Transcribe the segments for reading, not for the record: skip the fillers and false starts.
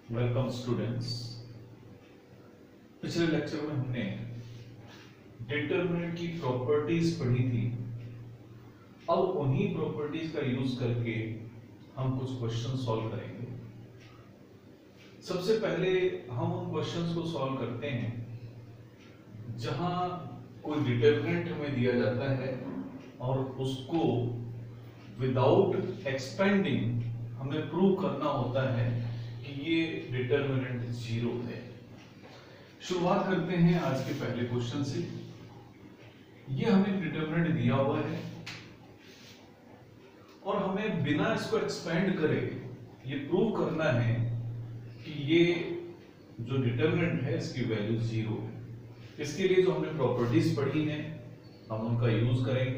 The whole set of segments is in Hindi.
Welcome students. पिछले लेक्चर में हमने डिटरमिनेंट की प्रॉपर्टीज पढ़ी थी। अब उन्हीं प्रॉपर्टीज का यूज करके हम कुछ क्वेश्चन सॉल्व करेंगे। सबसे पहले हम उन क्वेश्चंस को सॉल्व करते हैं जहां कोई डिटरमिनेंट हमें दिया जाता है और उसको विदाउट एक्सपेंडिंग हमें प्रूव करना होता है कि ये डिटरमिनेंट जीरो है। शुरुआत करते हैं आज के पहले क्वेश्चन से। ये हमें डिटरमिनेंट दिया हुआ है और हमें बिना इसको एक्सपेंड करे ये प्रूव करना है कि ये जो डिटरमिनेंट है इसकी वैल्यू जीरो है। इसके लिए जो हमने प्रॉपर्टीज पढ़ी हैं हम उनका यूज करेंगे।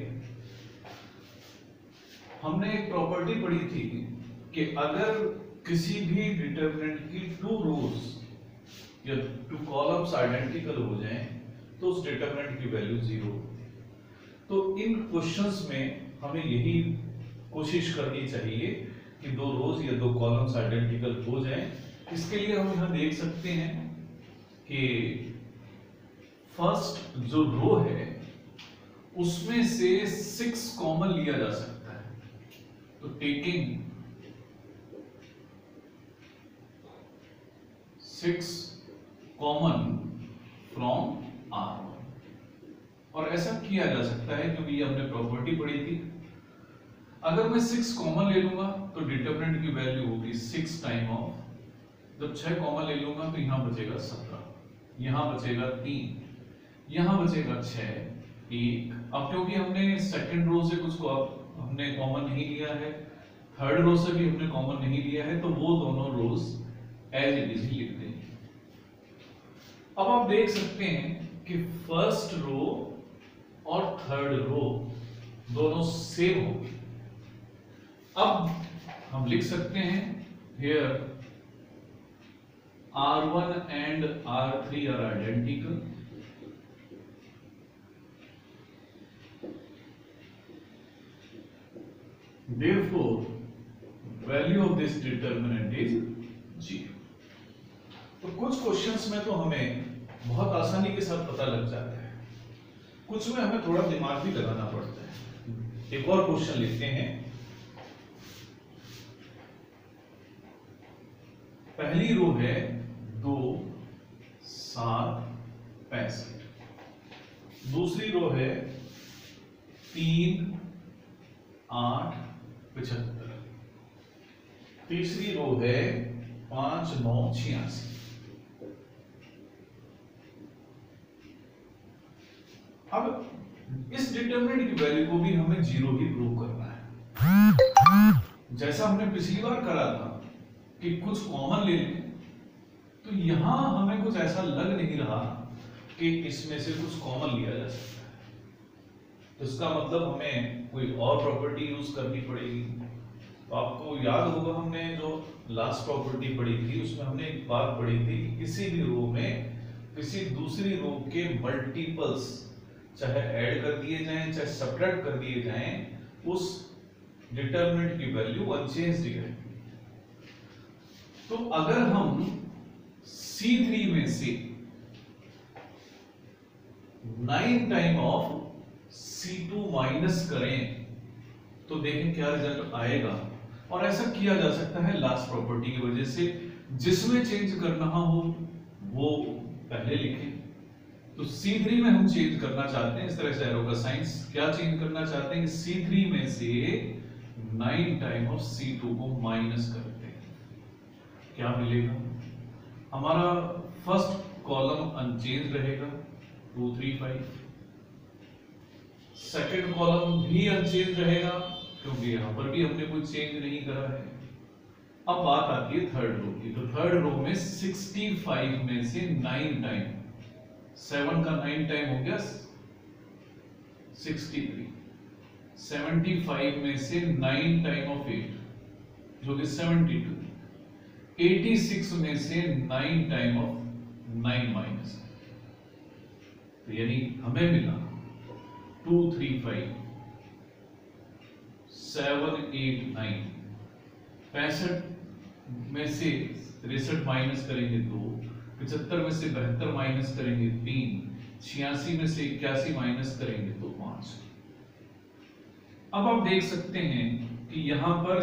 हमने एक प्रॉपर्टी पढ़ी थी कि अगर किसी भी डिटरमिनेंट की टू रोज या टू कॉलम्स आइडेंटिकल हो जाएं तो उस डिटरमिनेंट की वैल्यू जीरो। तो इन क्वेश्चंस में हमें यही कोशिश करनी चाहिए कि दो रोज या दो कॉलम्स आइडेंटिकल हो जाएं। इसके लिए हम यहां देख सकते हैं कि फर्स्ट जो रो है उसमें से 6 कॉमन लिया जा सकता है। तो टेकिंग 6 कॉमन फ्रॉम R1 और ऐसा किया जा सकता है क्योंकि ये हमने प्रॉपर्टी पढ़ी थी। अगर मैं 6 कॉमन ले लूंगा तो डिटरमिनेंट की वैल्यू होगी 6 टाइम ऑफ, जब 6 कॉमन ले लूंगा तो यहां बचेगा 17, यहां बचेगा 3, यहां बचेगा 6, 1। अब क्योंकि हमने सेकंड रो से कुछ हमने कॉमन नहीं लिया है, थर्ड रो से भी हमने कॉमन नहीं लिया है, तो वो दोनों रोज एज इट इज लिख देंगे। अब आप देख सकते हैं कि फर्स्ट रो और थर्ड रो दोनों सेम होगी। अब हम लिख सकते हैं here R1 and R3 are identical. Therefore, value of this determinant is 0. तो कुछ क्वेश्चंस में तो हमें बहुत आसानी के साथ पता लग जाता है, कुछ में हमें थोड़ा दिमाग भी लगाना पड़ता है। एक और क्वेश्चन लिखते हैं। पहली रो है 2, 7, 65। दूसरी रो है 3, 8, 75। तीसरी रो है 5, 9, 86। अब इस डिटरमिनेंट की वैल्यू को भी हमें जीरो ही प्रूव करना है। जैसा हमने पिछली बार करा था कि कुछ कॉमन ले लें, तो यहां हमें कुछ ऐसा लग नहीं रहा कि इसमें से कुछ कॉमन लिया जा सकता है। तो इसका मतलब हमें कोई और प्रॉपर्टी यूज करनी पड़ेगी। तो आपको याद होगा हमने जो लास्ट प्रॉपर्टी पढ़ी थी उसमें हमने एक बात पढ़ी थी कि किसी भी रो में किसी दूसरी रो के मल्टीपल्स चाहे ऐड कर दिए जाएं चाहे सब्ट्रैक्ट कर दिए जाएं, उस डिटरमिनेंट की वैल्यू अनचेंज्ड रहेगी। तो अगर हम C3 में से 9 टाइम ऑफ C2 माइनस करें तो देखें क्या रिजल्ट आएगा। और ऐसा किया जा सकता है लास्ट प्रॉपर्टी की वजह से, जिसमें चेंज करना हो वो पहले लिखें। तो C3 में हम चेंज करना चाहते हैं, इस तरह से एरो का साइंस क्या चेंज करना चाहते हैं, C3 में से 9 टाइम ऑफ C2 को माइनस करते हैं। क्या मिलेगा? हमारा फर्स्ट कॉलम अनचेंज रहेगा 2, 3, 5। सेकंड कॉलम भी अनचेंज रहेगा क्योंकि यहां पर भी हमने कोई चेंज नहीं करा है। अब बात आती है थर्ड रो की। तो थर्ड रो में 65 में से 9 टाइम, 7 का 9 टाइम हो गया 63। 75 में से 9 टाइम ऑफ 8 जो कि 72। 86 में से 9 टाइम ऑफ 9 माइनस, तो यानी हमें मिला 2, 3, 5, 7, 8, 9, 65 में से 63 माइनस करेंगे 2, 75 में से 72 माइनस करेंगे 3, 86 में से 81 माइनस करेंगे तो 5। अब आप देख सकते हैं कि यहां पर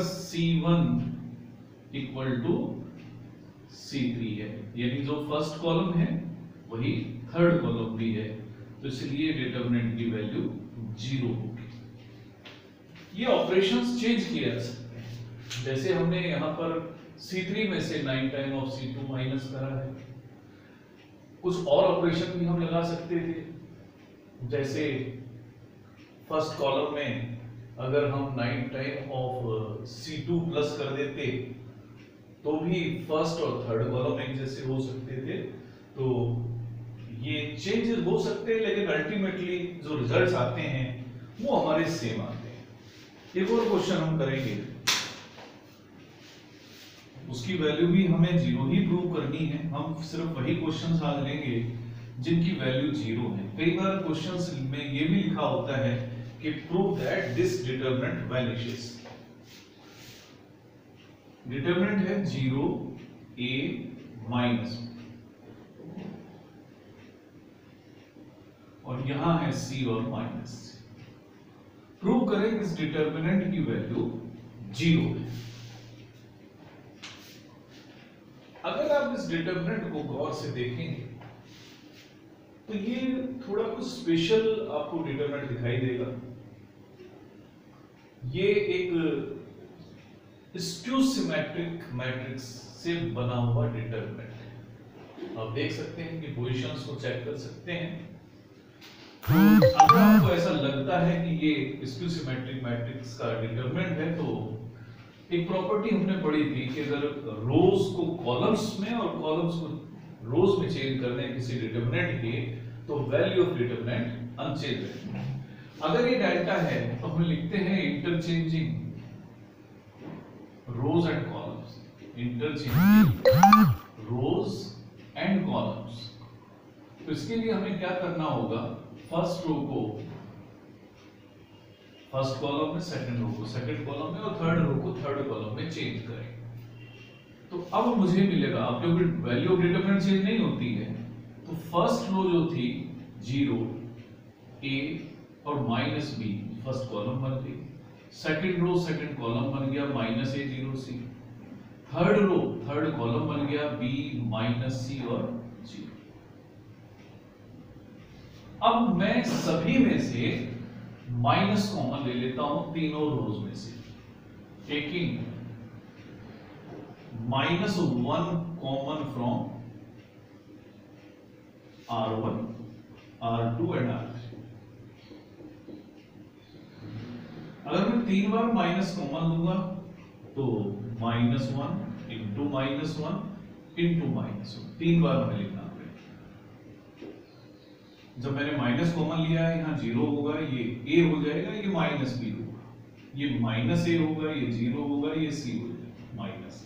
C1 इक्वल टू C3 है, यानी जो फर्स्ट कॉलम है वही थर्ड कॉलम भी है, तो इसलिए डिटरमिनेंट की वैल्यू 0 होगी। ये ऑपरेशंस चेंज किए जा सकते हैं, जैसे हमने यहां पर C3 में से 9 टाइम ऑफ C2 माइनस करा है। कुछ और ऑपरेशन भी हम लगा सकते थे, जैसे फर्स्ट कॉलम में अगर हम 9 टाइम ऑफ C2 प्लस कर देते तो भी फर्स्ट और थर्ड कॉलम एक जैसे हो सकते थे। तो ये चेंजेस हो सकते हैं, लेकिन अल्टीमेटली जो रिजल्ट्स आते हैं वो हमारे सेम आते हैं। एक और क्वेश्चन हम करेंगे, उसकी वैल्यू भी हमें 0 ही प्रूव करनी है। हम सिर्फ वही क्वेश्चंस आज लेंगे जिनकी वैल्यू 0 है। कई बार क्वेश्चंस में ये भी लिखा होता है कि prove that this determinant vanishes. Determinant है 0 a माइनस, और यहां है C और माइनस। प्रूव करें इस डिटरमिनेंट की वैल्यू 0 है। अगर आप इस डिटरमिनेंट को गौर से देखेंगे तो ये थोड़ा कुछ स्पेशल आपको डिटरमिनेंट दिखाई देगा। ये एक स्क्यू सिमेट्रिक मैट्रिक्स से बना हुआ डिटरमिनेंट है। आप देख सकते हैं कि पोजीशंस को चेक कर सकते हैं। अगर आपको ऐसा लगता है कि ये स्क्यू सिमेट्रिक मैट्रिक्स का डिटरमिनेंट है, तो एक प्रॉपर्टी हमने पढ़ी थी कि अगर रोज को कॉलम्स में और कॉलम्स को रोज में चेंज करने किसी डिटरमिनेंट के, तो वैल्यू ऑफ डिटरमिनेंट अनचेंज रहेगी। अगर ये डेल्टा है तो हम लिखते हैं interchanging rows and columns, interchanging rows and columns. तो इसके लिए हमें क्या करना होगा, फर्स्ट रो को फर्स्ट कॉलम में, सेकंड रो को सेकंड कॉलम में, और थर्ड रो को थर्ड कॉलम में चेंज करें। तो अब मुझे मिलेगा, अब जब वैल्यू ऑफ डिटरमिनेंट चेंज नहीं होती है तो फर्स्ट रो जो थी 0 a और माइनस b फर्स्ट कॉलम बन गई, सेकंड रो सेकंड कॉलम बन गया minus a 0 c, third row third column बन गया b माइनस c और 0। अब मैं सभी में से माइनस कॉमन ले लेता हूं तीनों रोज में से, taking -1 common from R1, R2 and R3। अगर मैं 3 बार माइनस कॉमन लूंगा तो -1 इंटू -1 इंटू -1, 3 बार हमें लिखना पड़ेगा। जब मैंने माइनस कॉमन लिया है, यहाँ 0 होगा, ये a हो जाएगा, ये -b होगा, ये -a होगा, ये 0 होगा, ये c हो जाएगा माइनस,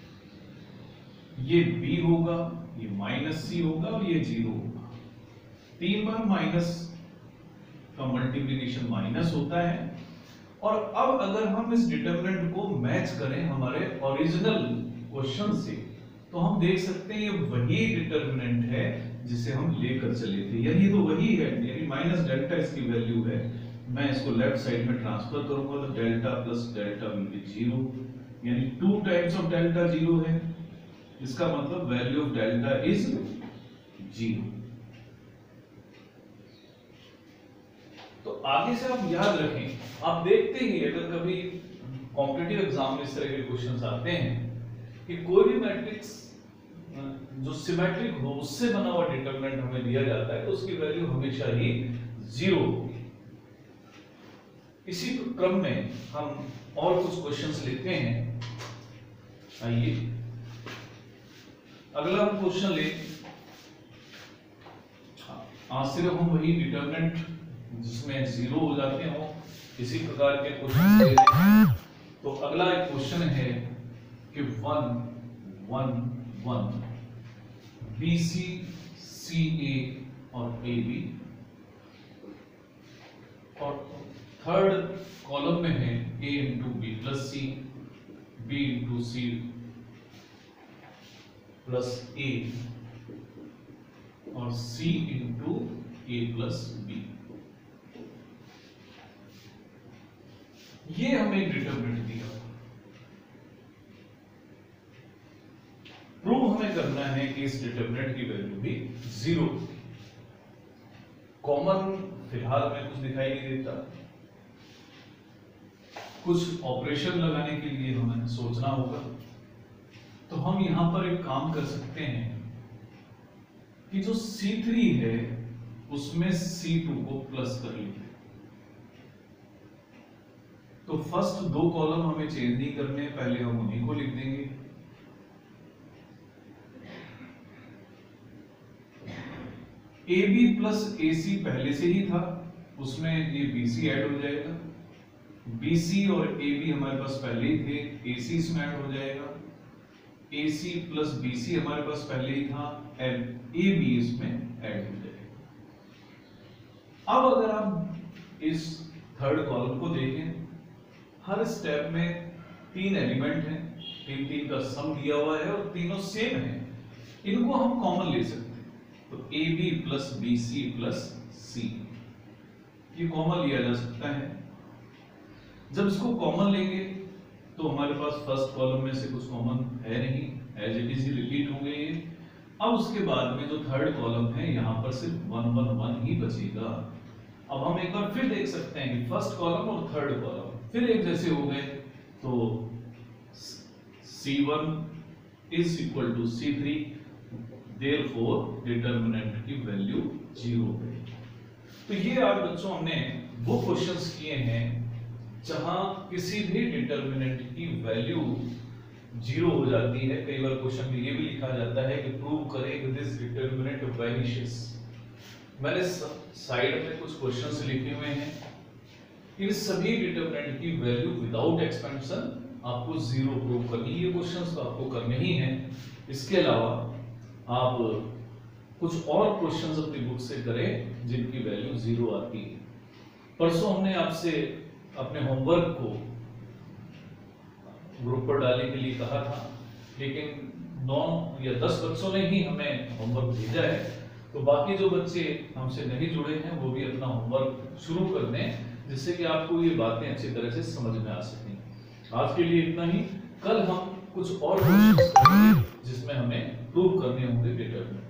ये b होगा, ये -c होगा और ये 0 होगा। 3 बार माइनस का मल्टीप्लिकेशन माइनस होता है। और अब अगर हम इस डिटरमिनेंट को मैच करें हमारे ओरिजिनल क्वेश्चन से, तो हम देख सकते हैं ये वही डिटरमिनेंट है जिसे हम लेकर चले थे, यानी तो वही है, यानी माइनस डेल्टा इसकी वैल्यू है। मैं इसको लेफ्ट साइड में ट्रांसफर करूंगा तो delta plus delta will be 0, यानी 2 टाइम्स ऑफ डेल्टा 0 है, इसका मतलब वैल्यू ऑफ डेल्टा इज 0। तो आगे से आप याद रखें, आप देखते ही अगर कभी कॉम्पिटिटिव एग्जाम में इस तरह के क्वेश्चंस आते हैं कि कोई भी मैट्रिक्स जो सिमेट्रिक हो उससे बना हुआ डिटरमिनेंट हमें दिया जाता है, तो उसकी वैल्यू हमेशा ही 0 होगी। इसी क्रम में हम और कुछ क्वेश्चंस लिखते हैं। आइए अगला हम क्वेश्चन ले, आज सिर्फ हम वही डिटरमिनेंट जिसमें 0 हो जाते हो इसी प्रकार के क्वेश्चन ले रहे हैं। तो अगला एक क्वेश्चन है कि 1 1 1 BC CA और AB, और थर्ड कॉलम में है A into B plus C, B into C plus A और C into A plus B, ये हमें एक डिटरमिनेंट दिया। प्रूव हमें करना है कि इस डिटरमिनेंट की वैल्यू भी 0। कॉमन फिलहाल में कुछ दिखाई नहीं देता, कुछ ऑपरेशन लगाने के लिए हमें सोचना होगा। तो हम यहां पर एक काम कर सकते हैं कि जो C3 है उसमें C2 को प्लस कर लीजिए। तो फर्स्ट दो कॉलम हमें चेंज नहीं करने, पहले हम उन्हीं को लिख देंगे। AB प्लस AC पहले से ही था, उसमें ये BC ऐड हो जाएगा। BC और AB हमारे पास पहले ही थे, AC इसमें ऐड हो जाएगा। AC प्लस BC हमारे पास पहले ही था, AB इसमें ऐड हो जाएगा। अब अगर आप इस थर्ड कॉलम को देखें, हर स्टेप में 3 एलिमेंट हैं, 3 का सम दिया हुआ है और तीनों सेम है, इनको हम कॉमन ले सकते हैं। तो AB plus BC plus C, ये कॉमन लिया जा सकता है। जब इसको कॉमन लेंगे तो हमारे पास फर्स्ट कॉलम में से कुछ कॉमन है नहीं, एज इट इज रिपीट होंगे ये। अब उसके बाद में जो थर्ड कॉलम है यहां पर सिर्फ 1 1 1 ही बचेगा। अब हम एक बार फिर देख सकते हैं कि फर्स्ट कॉलम और थर्ड कॉलम फिर एक जैसे हो गए, तो C1 is equal to C3, therefore determinant की वैल्यू 0 है। तो ये आज बच्चों हमने वो क्वेश्चंस किए हैं जहां किसी भी डिटरमिनेंट की वैल्यू 0 हो जाती है। कई बार क्वेश्चन में ये भी लिखा जाता है कि प्रूव करें कि दिस डिटरमिनेंट वैनिशेस। मैंने साइड में कुछ क्वेश्चंस लिखे हुए हैं, इन सभी डिटरमिनेंट की वैल्यू विदाउट एक्सपेंशन आपको 0 प्रूव करनी है। ये क्वेश्चंस तो आपको करने ही हैं। इसके अलावा आप कुछ और क्वेश्चंस अपनी बुक से करें जिनकी वैल्यू 0 आती है। परसों हमने आपसे अपने होमवर्क को ग्रुप पर डालने के लिए कहा था, लेकिन 9 या 10 बच्चों ने ही हमें होमवर्क भेजा है। तो बाकी जो बच्चे हमसे नहीं जुड़े हैं वो भी अपना होमवर्क शुरू कर दें, जिससे कि आपको ये बातें अच्छी तरह से समझ में आ सकें। आज के लिए इतना ही। कल हम कुछ और क्वेश्चंस करेंगे जिसमें हमें प्रूव करने होंगे डिटरमिनेंट।